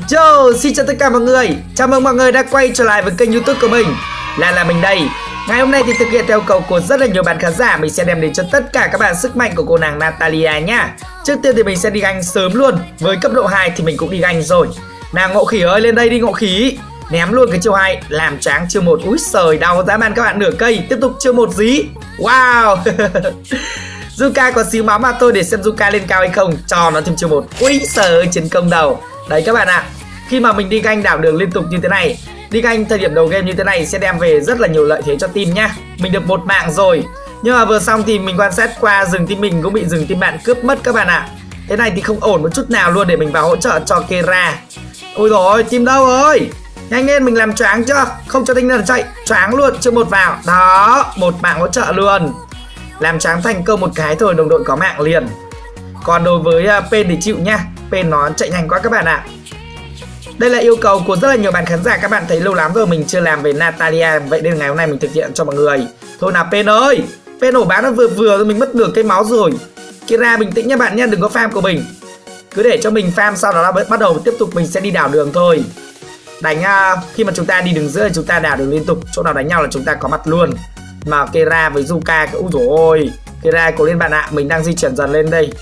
Yo, xin chào tất cả mọi người. Chào mừng mọi người đã quay trở lại với kênh YouTube của mình. Là mình đây. Ngày hôm nay thì thực hiện theo yêu cầu của rất là nhiều bạn khán giả, mình sẽ đem đến cho tất cả các bạn sức mạnh của cô nàng Natalia nhá. Trước tiên thì mình sẽ đi ganh sớm luôn. Với cấp độ 2 thì mình cũng đi ganh rồi. Nào Ngộ Khỉ ơi, lên đây đi Ngộ Khỉ. Ném luôn cái chiêu 2, làm choáng chiêu 1. Úi giời, đau dã man các bạn, nửa cây. Tiếp tục chiêu 1 dí. Wow. Zuka có xíu máu mà tôi, để xem Zuka lên cao hay không. Cho nó thêm chiêu 1. Úi giời ơi, chiến công đầu. Đấy các bạn ạ. Khi mà mình đi ganh đảo đường liên tục như thế này, đi ganh thời điểm đầu game như thế này sẽ đem về rất là nhiều lợi thế cho team nhá. Mình được 1 mạng rồi. Nhưng mà vừa xong thì mình quan sát qua rừng team mình cũng bị rừng team bạn cướp mất các bạn ạ. Thế này thì không ổn một chút nào luôn, để mình vào hỗ trợ cho Kera. Ôi rồi, team đâu rồi? Nhanh lên, mình làm choáng chưa? Không cho tinh thần chạy, choáng luôn, chưa 1 vào. Đó, 1 mạng hỗ trợ luôn. Làm choáng thành công một cái thôi, đồng đội có mạng liền. Còn đối với Pen thì chịu nhá. Pen nó chạy nhanh quá các bạn ạ. Đây là yêu cầu của rất là nhiều bạn khán giả. Các bạn thấy lâu lắm rồi mình chưa làm về Natalia, vậy nên ngày hôm nay mình thực hiện cho mọi người. Thôi nào Pen ơi, Pen ổ bán nó vừa rồi, mình mất nửa cây máu rồi. Kira bình tĩnh nha bạn nha, đừng có farm của mình. Cứ để cho mình farm, sau đó là bắt đầu tiếp tục mình sẽ đi đảo đường thôi. Đánh khi mà chúng ta đi đường giữa thì chúng ta đảo đường liên tục, chỗ nào đánh nhau là chúng ta có mặt luôn. Mà Kera với Zuka, úi dồi ôi, Kera cố lên bạn ạ, mình đang di chuyển dần lên đây.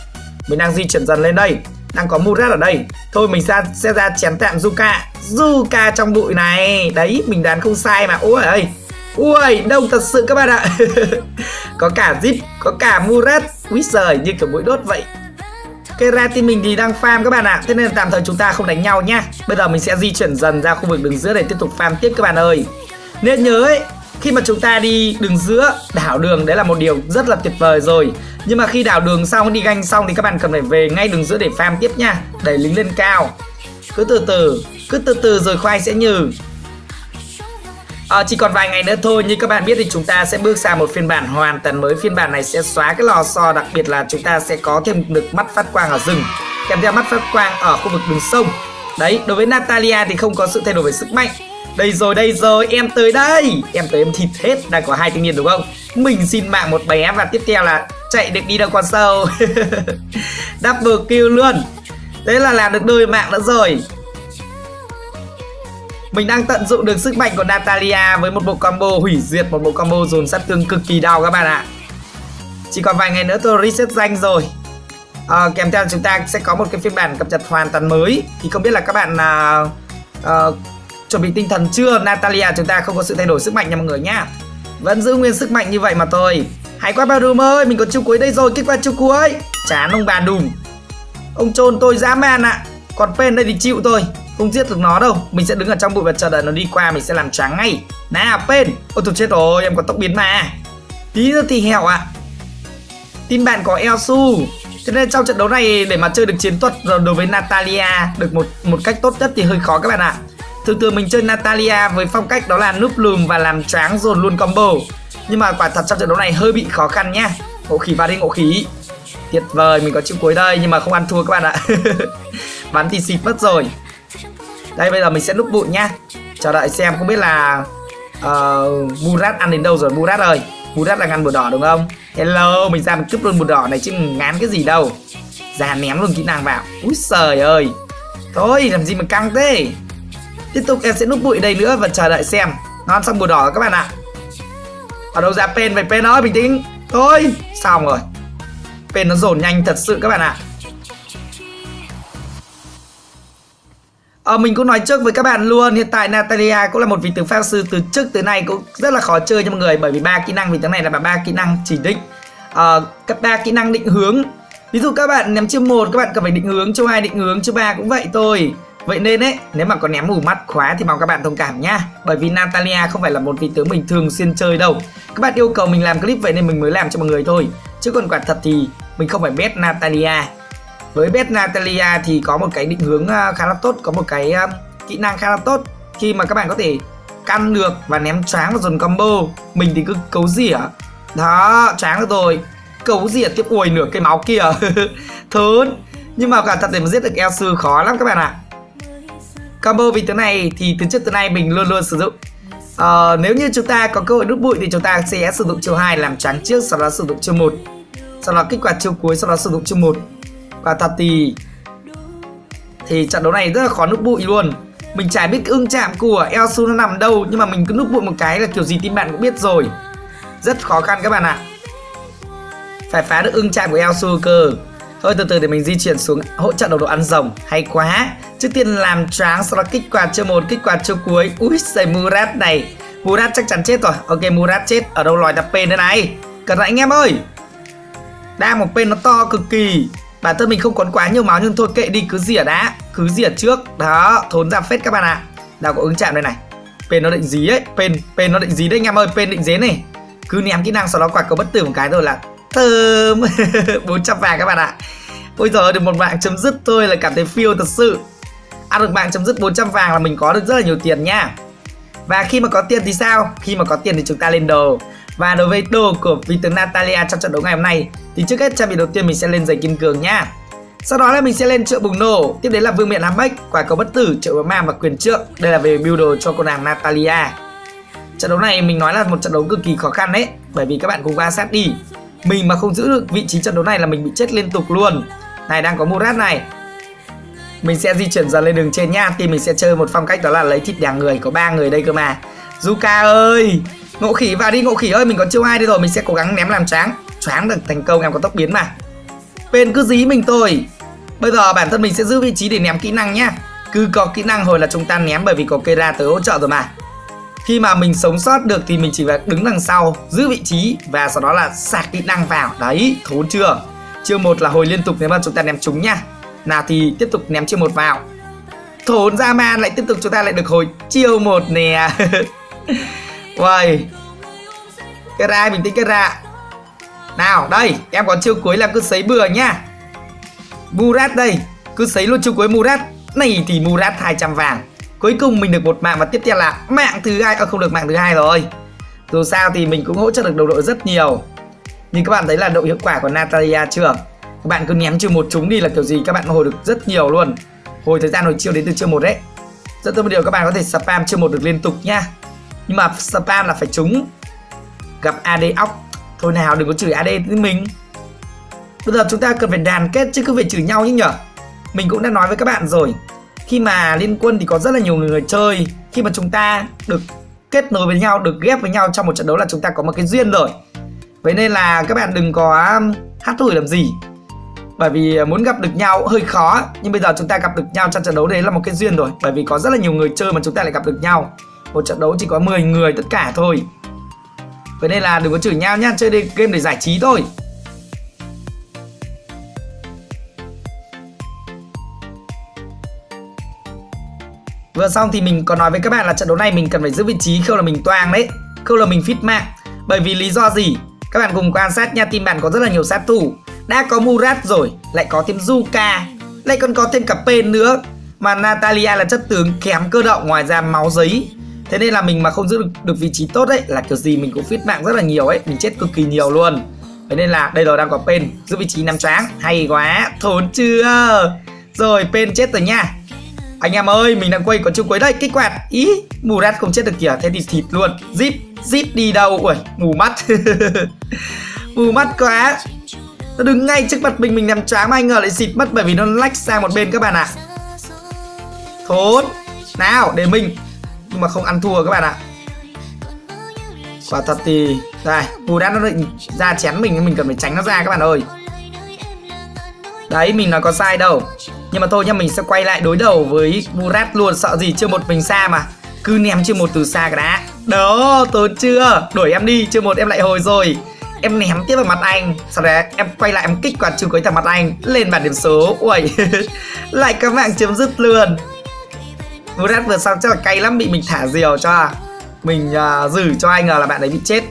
Đang có Murat ở đây. Thôi mình sẽ ra chém tạm Zuka trong bụi này. Đấy, mình đoán không sai mà. Ôi ơi, ui, đông thật sự các bạn ạ. Có cả Zip, có cả Murat. Úi giời, như kiểu mũi đốt vậy. Kera team mình thì đang farm các bạn ạ. Thế nên tạm thời chúng ta không đánh nhau nhá. Bây giờ mình sẽ di chuyển dần ra khu vực đường giữa để tiếp tục farm tiếp các bạn ơi. Nên nhớ ấy, khi mà chúng ta đi đường giữa, đảo đường đấy là một điều rất là tuyệt vời rồi. Nhưng mà khi đảo đường xong, đi ganh xong thì các bạn cần phải về ngay đường giữa để farm tiếp nha. Đẩy lính lên cao. Cứ từ từ rồi khoai sẽ nhừ. Chỉ còn vài ngày nữa thôi, như các bạn biết thì chúng ta sẽ bước sang một phiên bản hoàn toàn mới. Phiên bản này sẽ xóa cái lò xo, đặc biệt là chúng ta sẽ có thêm được mắt phát quang ở rừng, kèm theo mắt phát quang ở khu vực đường sông. Đấy, đối với Natalia thì không có sự thay đổi về sức mạnh. Đây rồi, em tới đây. Em tới em thịt hết, đang có 2 thanh niên đúng không? Mình xin mạng một bé và tiếp theo là chạy được đi đâu con sâu. Double kill luôn. Thế là làm được đôi mạng nữa rồi. Mình đang tận dụng được sức mạnh của Natalia với một bộ combo hủy diệt, một bộ combo dồn sát thương cực kỳ đau các bạn ạ. Chỉ còn vài ngày nữa tôi reset danh rồi. Kèm theo chúng ta sẽ có một cái phiên bản cập nhật hoàn toàn mới. Thì không biết là các bạn chuẩn bị tinh thần chưa? Natalia chúng ta không có sự thay đổi sức mạnh nha mọi người nhá. Vẫn giữ nguyên sức mạnh như vậy mà thôi. Hay quá bà Đùm ơi, mình có chiêu cuối đây rồi, kích qua chiêu cuối. Chán ông bà Đùm. Ông trôn tôi dã man ạ. Còn Pen đây thì chịu thôi, không giết được nó đâu. Mình sẽ đứng ở trong bụi và chờ đợi nó đi qua, mình sẽ làm choáng ngay. Nào Pen. Ôi tôi chết rồi, em có tốc biến mà. Tí nữa thì hẹo ạ. Team bạn có Elsu. Thế nên trong trận đấu này để mà chơi được chiến thuật đối với Natalia được một cách tốt nhất thì hơi khó các bạn ạ. Thường mình chơi Natalia với phong cách đó là núp lùm và làm choáng dồn luôn combo. Nhưng mà quả thật trong trận đấu này hơi bị khó khăn nhá. Ngộ Khỉ vào đi Ngộ Khỉ. Tuyệt vời, mình có chiêu cuối đây nhưng mà không ăn thua các bạn ạ. Bắn thì xịt mất rồi. Đây bây giờ mình sẽ núp bụi nhá. Chờ đợi xem không biết là Murat ăn đến đâu rồi. Murat ơi, Murat là ngăn bùa đỏ đúng không? Hello, mình ra mình cướp luôn bùa đỏ này chứ ngán cái gì đâu. Ra ném luôn kỹ năng vào. Úi giời ơi. Thôi làm gì mà căng thế. Tiếp tục em sẽ núp bụi đây nữa và chờ đợi xem. Nó ăn xong bùa đỏ các bạn ạ. Ở đâu ra Pen vậy Pen ơi, bình tĩnh. Thôi, xong rồi. Pen nó dồn nhanh thật sự các bạn ạ. Mình cũng nói trước với các bạn luôn, hiện tại Natalia cũng là một vị tướng pháp sư từ trước tới nay cũng rất là khó chơi cho mọi người, bởi vì 3 kỹ năng vị tướng này là 3 kỹ năng chỉ định. Các 3 kỹ năng định hướng. Ví dụ các bạn ném chiêu 1 các bạn cần phải định hướng, chiêu 2 định hướng, chiêu 3 cũng vậy thôi. Vậy nên ấy, nếu mà có ném mù mắt khóa thì mong các bạn thông cảm nhá. Bởi vì Natalia không phải là một vị tướng mình thường xuyên chơi đâu. Các bạn yêu cầu mình làm clip vậy nên mình mới làm cho mọi người thôi. Chứ còn quả thật thì mình không phải bet Natalia. Với bet Natalia thì có một cái định hướng khá là tốt, có một cái kỹ năng khá là tốt. Khi mà các bạn có thể căn được và ném choáng và dồn combo. Mình thì cứ cấu rỉa. Đó, choáng được rồi. Cấu rỉa tiếp, ui nửa cây máu kìa. Thớn. Nhưng mà quả thật để mà giết được Elsu khó lắm các bạn ạ. Combo vị tướng này thì từ trước tới nay mình luôn luôn sử dụng. Nếu như chúng ta có cơ hội núp bụi thì chúng ta sẽ sử dụng chiêu 2 làm choáng trước, sau đó sử dụng chiêu 1. Sau đó kích hoạt chiêu cuối, sau đó sử dụng chiêu 1. Quả thật thì thì trận đấu này rất là khó núp bụi luôn. Mình chả biết cái ưng chạm của Elsu nó nằm đâu, nhưng mà mình cứ núp bụi một cái là kiểu gì team bạn cũng biết rồi. Rất khó khăn các bạn ạ. Phải phá được ưng chạm của Elsu cơ. Thôi từ từ để mình di chuyển xuống hỗ trợ đồng đội ăn rồng. Hay quá. Trước tiên làm choáng, sau đó kích hoạt chiêu 1, kích hoạt chiêu cuối. Ui giời, Murat này. Murat chắc chắn chết rồi. Ok, Murat chết. Ở đâu lòi tập pen nữa này. Cẩn thận anh em ơi. Đang một pen nó to cực kỳ. Bản thân mình không còn quá nhiều máu nhưng thôi kệ đi, cứ rỉa đã. Cứ rỉa trước. Đó, thốn ra phết các bạn ạ. Nào có ứng chạm đây này. Pen nó định dí ấy. Pen nó định dí đấy anh em ơi. Pen định dế này. Cứ ném kỹ năng sau đó quả cầu bất tử một cái rồi là thơm. 400 vàng các bạn ạ. Ôi giời, được một mạng chấm dứt thôi là cảm thấy phiêu thật sự. Ăn được mạng chấm dứt 400 vàng là mình có được rất là nhiều tiền nha. Và khi mà có tiền thì sao? Khi mà có tiền thì chúng ta lên đồ. Và đối với đồ của vị tướng Natalia trong trận đấu ngày hôm nay thì trước hết trang bị đầu tiên mình sẽ lên giày kiên cường nha. Sau đó là mình sẽ lên triệu bùng nổ. Tiếp đến là vương miện Hammex, quả cầu bất tử, triệu bấm ma và quyền trượng. Đây là về build đồ cho cô nàng Natalia. Trận đấu này mình nói là một trận đấu cực kỳ khó khăn đấy. Bởi vì các bạn cùng va sát đi. Mình mà không giữ được vị trí trận đấu này là mình bị chết liên tục luôn. Này đang có Murat này. Mình sẽ di chuyển dần lên đường trên nha. Thì mình sẽ chơi một phong cách đó là lấy thịt đẻ người. Có 3 người đây cơ mà. Zuka ơi, ngộ khỉ vào đi ngộ khỉ ơi. Mình có chiêu 2 đây rồi. Mình sẽ cố gắng ném làm choáng. Choáng được thành công, em có tốc biến mà. Pen cứ dí mình thôi. Bây giờ bản thân mình sẽ giữ vị trí để ném kỹ năng nhá. Cứ có kỹ năng hồi là chúng ta ném, bởi vì có Kera tới hỗ trợ rồi mà. Khi mà mình sống sót được thì mình chỉ phải đứng đằng sau, giữ vị trí và sau đó là sạc kỹ năng vào. Đấy, thốn chưa? Chiêu 1 là hồi liên tục nếu mà chúng ta ném trúng nha. Nào thì tiếp tục ném chiêu 1 vào. Thốn ra man, lại tiếp tục chúng ta lại được hồi chiêu 1 nè. Uầy. Kera, bình tĩnh Kera. Nào, đây, em có chiêu cuối là cứ sấy bừa nhá. Murat đây, cứ sấy luôn chiêu cuối Murat. Này thì Murat 200 vàng. Cuối cùng mình được một mạng và tiếp theo là mạng thứ 2. Không được mạng thứ 2 rồi. Dù sao thì mình cũng hỗ trợ được đồng đội rất nhiều. Nhưng các bạn thấy là độ hiệu quả của Natalia chưa? Các bạn cứ ném chiêu 1 trúng đi là kiểu gì các bạn hồi được rất nhiều luôn. Hồi thời gian hồi chiêu đến từ chiêu 1 đấy. Rất tốt một điều các bạn có thể spam chiêu 1 được liên tục nha. Nhưng mà spam là phải trúng. Gặp AD óc. Thôi nào đừng có chửi AD với mình. Bây giờ chúng ta cần phải đoàn kết chứ cứ phải chửi nhau chứ nhở. Mình cũng đã nói với các bạn rồi. Khi mà liên quân thì có rất là nhiều người chơi. Khi mà chúng ta được kết nối với nhau, được ghép với nhau trong một trận đấu là chúng ta có một cái duyên rồi. Vậy nên là các bạn đừng có hát thổi làm gì. Bởi vì muốn gặp được nhau hơi khó. Nhưng bây giờ chúng ta gặp được nhau trong trận đấu đấy là một cái duyên rồi. Bởi vì có rất là nhiều người chơi mà chúng ta lại gặp được nhau. Một trận đấu chỉ có 10 người tất cả thôi. Vậy nên là đừng có chửi nhau nhá. Chơi đây game để giải trí thôi. Vừa xong thì mình có nói với các bạn là trận đấu này mình cần phải giữ vị trí, không là mình toang đấy, không là mình fit mạng. Bởi vì lý do gì? Các bạn cùng quan sát nha, team bạn có rất là nhiều sát thủ. Đã có Murat rồi, lại có thêm Zuka, lại còn có thêm cả Pen nữa. Mà Natalia là chất tướng kém cơ động, ngoài ra máu giấy. Thế nên là mình mà không giữ được vị trí tốt ấy là kiểu gì mình cũng fit mạng rất là nhiều ấy, mình chết cực kỳ nhiều luôn. Vậy nên là đây rồi đang có Pen, giữ vị trí nắm choáng, hay quá, thốn chưa? Rồi Pen chết rồi nha. Anh em ơi, mình đang quay có chiêu cuối đây, kích hoạt. Ý, Murat không chết được kìa, thế thì thịt luôn. Zip đi đâu? Ui, mù mắt. Mù mắt quá. Nó đứng ngay trước mặt mình nằm choáng mà anh ngờ lại xịt mất bởi vì nó lách sang một bên các bạn ạ. Thốn. Nào, để mình. Nhưng mà không ăn thua các bạn ạ. Quả thật thì đây, Murat nó định ra chén mình cần phải tránh nó ra các bạn ơi. Đấy, mình nói có sai đâu. Nhưng mà thôi nhá, mình sẽ quay lại đối đầu với Murat luôn. Sợ gì, chưa một mình xa mà. Cứ ném chưa một từ xa cái đã. Đó, tốt chưa? Đuổi em đi, chưa một em lại hồi rồi. Em ném tiếp vào mặt anh. Sau đó em quay lại em kích hoạt chiêu cuối thằng mặt anh. Lên bảng điểm số. Ui, lại có mạng chấm dứt luôn. Murat vừa xong chắc là cay lắm, bị mình thả diều cho. Mình giữ cho anh ngờ là bạn ấy bị chết.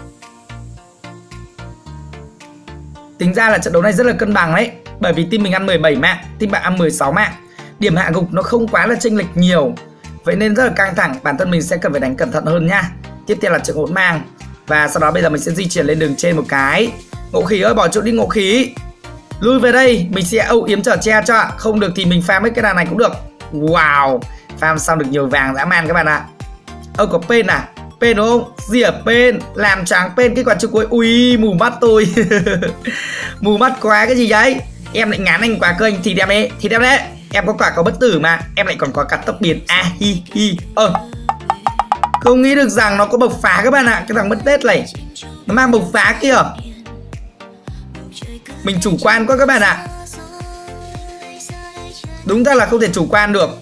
Tính ra là trận đấu này rất là cân bằng đấy. Bởi vì team mình ăn 17 mạng, team bạn ăn 16 mạng. Điểm hạ gục nó không quá là chênh lệch nhiều. Vậy nên rất là căng thẳng, bản thân mình sẽ cần phải đánh cẩn thận hơn nha. Tiếp theo là trận hỗn mang. Và sau đó bây giờ mình sẽ di chuyển lên đường trên một cái. Ngộ khí ơi, bỏ chỗ đi ngộ khí. Lui về đây, mình sẽ âu yếm trở che cho. Không được thì mình farm mấy cái đàn này cũng được. Wow, farm xong được nhiều vàng dã man các bạn ạ. Có Pen à? Pen đúng không? Rỉa Pen, làm choáng Pen, kết quả chiêu cuối. Ui, mù mắt tôi. Mù mắt quá cái gì đấy. Em lại ngán anh quá cơ, anh thịt em đấy, thịt em đấy. Em có quả cầu bất tử mà, em lại còn có cả tốc biến. Hi hi. Không nghĩ được rằng nó có bộc phá các bạn ạ. Cái thằng mất tết này nó mang bộc phá kìa. Mình chủ quan quá các bạn ạ. Đúng ra là không thể chủ quan được.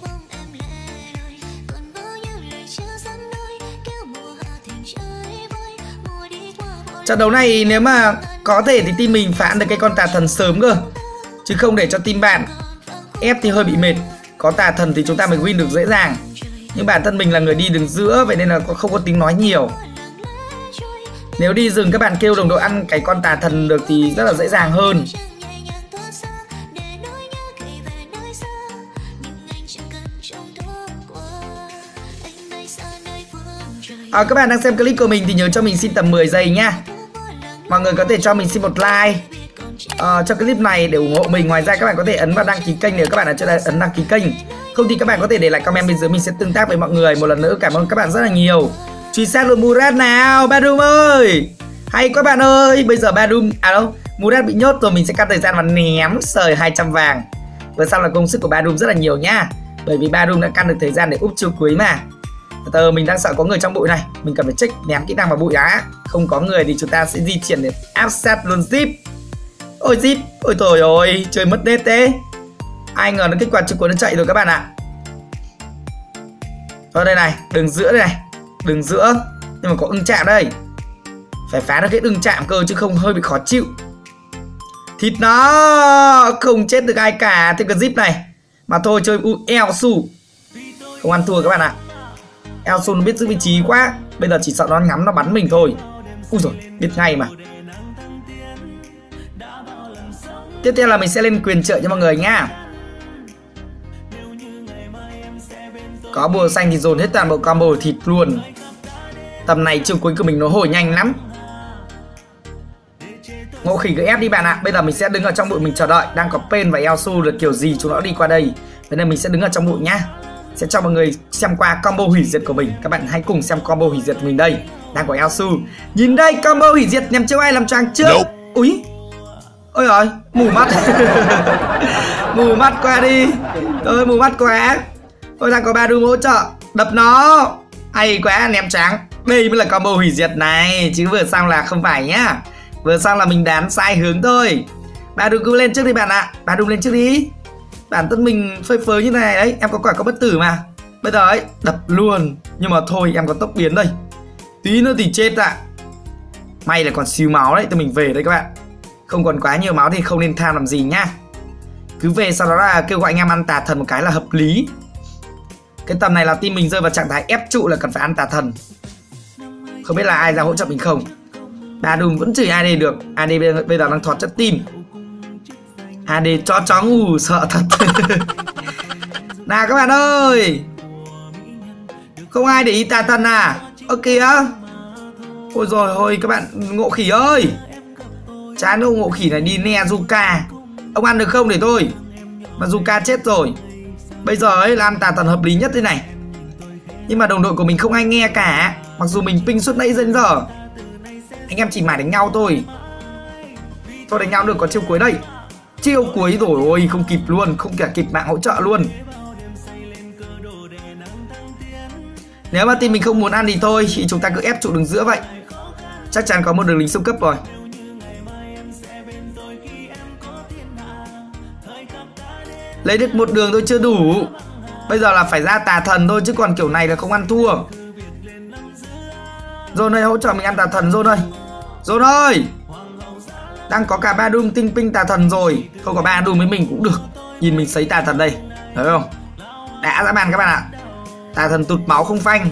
Trận đấu này nếu mà có thể thì team mình phải ăn được cái con tà thần sớm cơ, chứ không để cho team bạn ép thì hơi bị mệt. Có tà thần thì chúng ta mới win được dễ dàng. Nhưng bản thân mình là người đi đường giữa, vậy nên là không có tính nói nhiều. Nếu đi rừng các bạn kêu đồng đội ăn cái con tà thần được thì rất là dễ dàng hơn. Các bạn đang xem clip của mình thì nhớ cho mình xin tầm 10 giây nhá. Mọi người có thể cho mình xin một like cho clip này để ủng hộ mình. Ngoài ra các bạn có thể ấn vào đăng ký kênh nếu các bạn đã chưa ấn đăng ký kênh. Không thì các bạn có thể để lại comment bên dưới, mình sẽ tương tác với mọi người. Một lần nữa cảm ơn các bạn rất là nhiều. Truy sát luôn Murat nào Badum ơi. Hay quá bạn ơi. Bây giờ Badum Murat bị nhốt rồi, mình sẽ cắt thời gian và ném sời 200 vàng. Vừa xong là công sức của Badum rất là nhiều nhá. Bởi vì Badum đã căn được thời gian để úp chiêu cuối mà. Mình đang sợ có người trong bụi này, mình cần phải check ném kỹ năng vào bụi đã. Không có người thì chúng ta sẽ di chuyển để áp sát luôn Zip. Ôi Zip, ôi trời ơi, chơi mất nét thế. Ai ngờ nó kích hoạt trực cuốn nó chạy rồi các bạn ạ. Ở đây này, đường giữa đây này, đường giữa. Nhưng mà có ưng chạm đây. Phải phá được cái ưng chạm cơ chứ không hơi bị khó chịu. Thịt nó, không chết được ai cả. Thế cái Zip này. Mà thôi chơi Elsu. Không ăn thua các bạn ạ. Elsu nó biết giữ vị trí quá. Bây giờ chỉ sợ nó ngắm nó bắn mình thôi. Ui rồi, biết ngay mà. Tiếp theo là mình sẽ lên quyền trợ cho mọi người nhá. Có bùa xanh thì dồn hết toàn bộ combo thịt luôn. Tầm này chiều cuối của mình nó hồi nhanh lắm. Ngộ khỉ cứ ép đi bạn ạ. Bây giờ mình sẽ đứng ở trong bụi mình chờ đợi. Đang có Pen và Elsu được kiểu gì chúng nó đi qua đây. Thế nên mình sẽ đứng ở trong bụi nhá. Sẽ cho mọi người xem qua combo hủy diệt của mình. Các bạn hãy cùng xem combo hủy diệt của mình đây. Đang có Elsu. Nhìn đây, combo hủy diệt nhằm chiêu ai làm choáng trước. Úi. Ôi rồi, mù mắt. Mù mắt qua đi. Ôi mù mắt quá. Ôi đang có Badum hỗ trợ. Đập nó. Hay quá, ném trắng. Đây mới là combo hủy diệt này. Chứ vừa xong là không phải nhá. Vừa xong là mình đán sai hướng thôi. Badum cứ lên trước đi bạn ạ. Badum lên trước đi. Bản thân mình phơi phới như này đấy. Em có quả có bất tử mà. Bây giờ ấy, đập luôn. Nhưng mà thôi em có tốc biến đây. Tí nữa thì chết ạ. May là còn xíu máu đấy. Tôi mình về đây các bạn. Không còn quá nhiều máu thì không nên tham làm gì nhá. Cứ về sau đó là kêu gọi anh em ăn tà thần một cái là hợp lý. Cái tầm này là team mình rơi vào trạng thái ép trụ là cần phải ăn tà thần. Không biết là ai ra hỗ trợ mình không. Badum vẫn chửi AD được. AD bây giờ đang thọt chất team. AD cho chó ngủ sợ thật. Nào các bạn ơi. Không ai để ý tà thần à. Ơ kìa. Ôi rồi ôi các bạn ngộ khỉ ơi. Chán đâu ngộ khỉ này đi Nezuka. Ông ăn được không để tôi. Mà Zuka chết rồi. Bây giờ ấy là ăn tà thần hợp lý nhất thế này. Nhưng mà đồng đội của mình không ai nghe cả. Mặc dù mình ping suốt nãy đến giờ. Anh em chỉ mải đánh nhau thôi. Thôi đánh nhau được, có chiêu cuối đây. Chiêu cuối rồi ôi không kịp luôn. Không cả kịp mạng hỗ trợ luôn. Nếu mà team mình không muốn ăn thì thôi thì chúng ta cứ ép trụ đường giữa vậy. Chắc chắn có một đường lính siêu cấp rồi. Lấy được một đường thôi chưa đủ. Bây giờ là phải ra tà thần thôi. Chứ còn kiểu này là không ăn thua. Zone ơi hỗ trợ mình ăn tà thần Zone ơi. Zone ơi. Đang có cả Badum tinh ping tà thần rồi. Không có Badum với mình cũng được. Nhìn mình sấy tà thần đây. Thấy không? Đã dã man các bạn ạ. Tà thần tụt máu không phanh.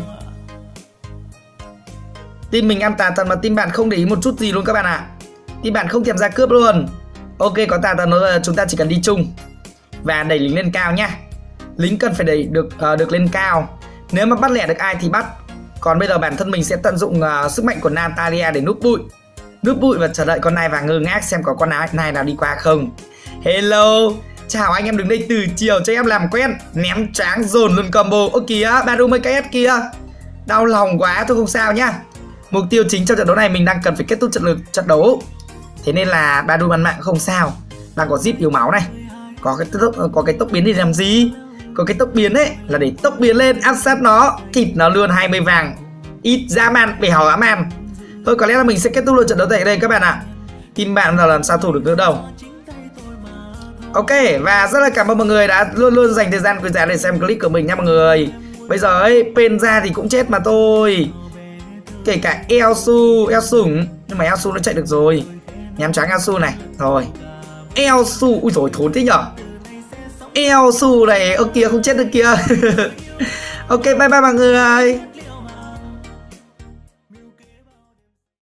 Team mình ăn tà thần mà team bạn không để ý một chút gì luôn các bạn ạ. Team bạn không thèm ra cướp luôn. Ok có tà thần rồi, chúng ta chỉ cần đi chung và đẩy lính lên cao nhá. Lính cần phải đẩy được lên cao. Nếu mà bắt lẻ được ai thì bắt. Còn bây giờ bản thân mình sẽ tận dụng sức mạnh của Natalia để núp bụi. Núp bụi và chờ đợi con nai và ngơ ngác xem có con nai nào đi qua không. Hello. Chào anh em đứng đây từ chiều cho em làm quen. Ném tráng dồn luôn combo. Ơ kìa Badum mấy cái S kia. Đau lòng quá thôi không sao nhá. Mục tiêu chính trong trận đấu này mình đang cần phải kết thúc trận đấu. Thế nên là Badum ăn mạng không sao. Đang có Zip yếu máu này. Có cái tốc biến để làm gì? Có cái tốc biến ấy là để tốc biến lên áp sát nó, thịt nó luôn 20 vàng. Ít dã man, bể hỏ dã man. Thôi có lẽ là mình sẽ kết thúc luôn trận đấu tại đây các bạn ạ. Team bạn nào làm sao thủ được nữa đâu. Ok, và rất là cảm ơn mọi người đã luôn dành thời gian quý giá để xem clip của mình nha mọi người. Bây giờ ấy, pen ra thì cũng chết mà thôi. Kể cả eo sủng. Nhưng mà eo su nó chạy được rồi. Nhám trắng eo su này. Thôi eo su, ui dồi thốn thế nhở. Eo su này, ơ kìa không chết được kìa. Ok, bye bye mọi người.